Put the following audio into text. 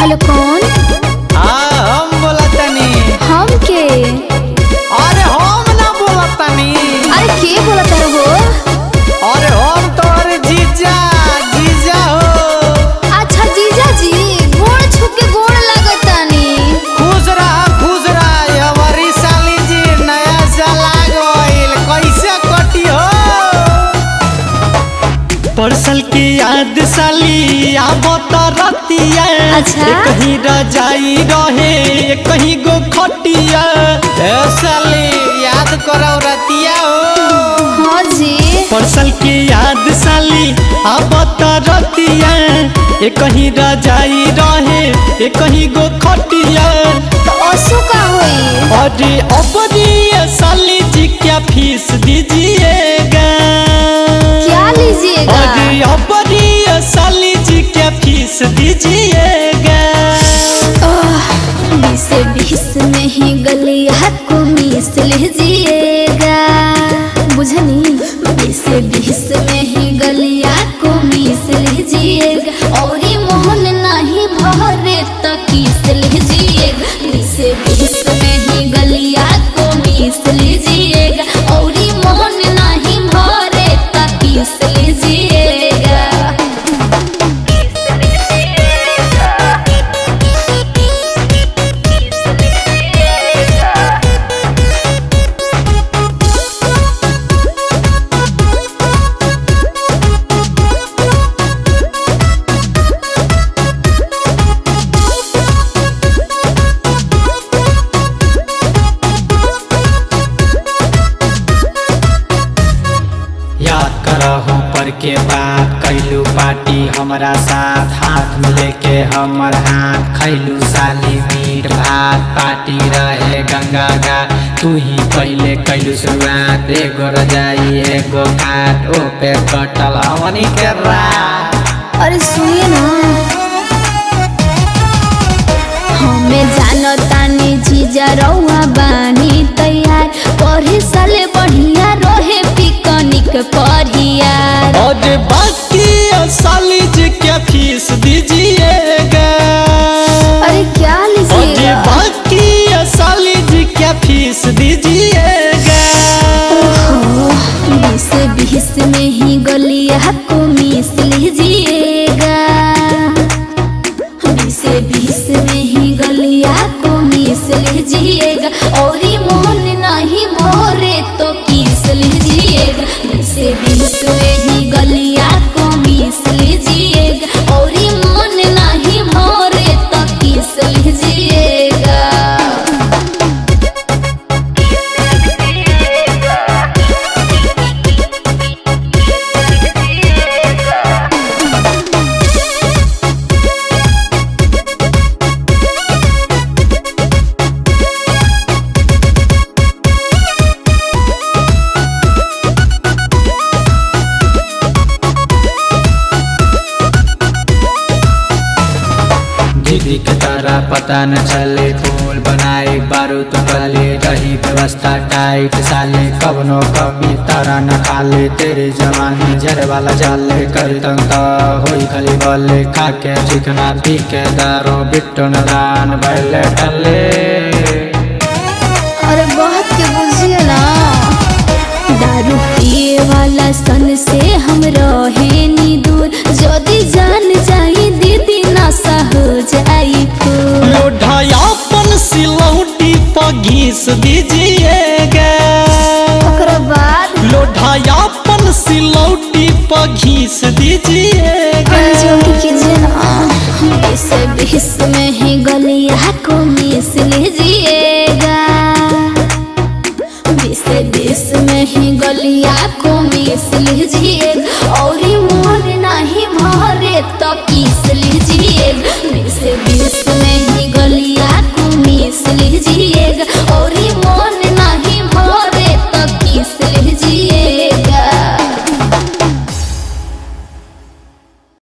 Hello कौन? हम बोला तनी। हम के? अरे हम ना बोला तनी। अरे के बोला तारा हो? अरे हम तो अरे जीजा जीजा हो। अच्छा जीजा जी, गोड़ छू के गोड़ लगतानी। खुश रहा हमारी साली जी, नया साल आ गइल, कैसे कटी हो? परसल की याद साली आबत रतिया। अच्छा। कहीं रजाई रहे कहीं गो खटिया। ए साली याद करो रतिया हो। हाँ जी। परसल की याद साली आबत रतिया। कहीं रजाई रहे कहीं गो खटिया। तो ओसु का होई? अरे अपनी साली जी क्या फीस दीजिएगा? क्या लीजिएगा? अरे अपनी साली जी क्या फीस दीजिएगा? 20 में ही गलिया को मीस लीजिएगा, बुझनी? 20 में ही गलिया को मीस लीजिएगा, और मोहन नहीं भरे तो किस लीजिएगा। 20 में ही गलिया को मीस लीजिएगा, और मोहन नहीं भरे तो किस लीजिएगा। पर के बात कैलू पार्टी हमारा साथ, हाथ में लेके हमर हाथ खैलू साली मीट भात। पार्टी रहे गंगा घाट, तू ही पहले कैलू शुरुआत। एगो रजाई एगो खाट, ओ पे कटल अवनी के रात। अरे सुनिए ना, हमें जानो तानी जीजा रउआ बानी तैयार। पढ़े साले बढ़िया रहे पिकनिक परियार। और बाकी साली जी क्या फीस दीजिएगा? अरे क्या लीजिएगा? और बाकी साली जी क्या फीस दीजिएगा? 20 में ही गलिया को मीस लीजिएगा। 20 में ही गलिया को मीस लीजिएगा, और मोहन नहीं भरे तो किस लीजिएगा। 20 में ही गलिया को मीस लीजिएगा, और मोहन नहीं भरे तो किस लीजिएगा। दीदी के तारा पता न चले, फूल बनाए बारूद गले, रही व्यवस्था टाइट साले। कवनो कमी तारा न खाले, तेरे जवानी जर वाला जाले। कर तंता होई खली बोले, खाके चिकना पी के दारो बिट्टो न दान बैले टले। अरे बहुत के बुझिए ना, दारू पिए वाला सन से हम रहे नी दूर। जदी जान जाई दीदी नशा हो जाई फूल। लोढ़ायापन सिलौटी पर घीस दीजिएगा। ओकरा बाद लोढ़ायापन सिलौटी पर घीस दीजिएगा। जल्दी कीजिए ना, 20 में ही गलिया को मीस लीजिएगा। 20 में ही गलिया को मीस लीजिएगा,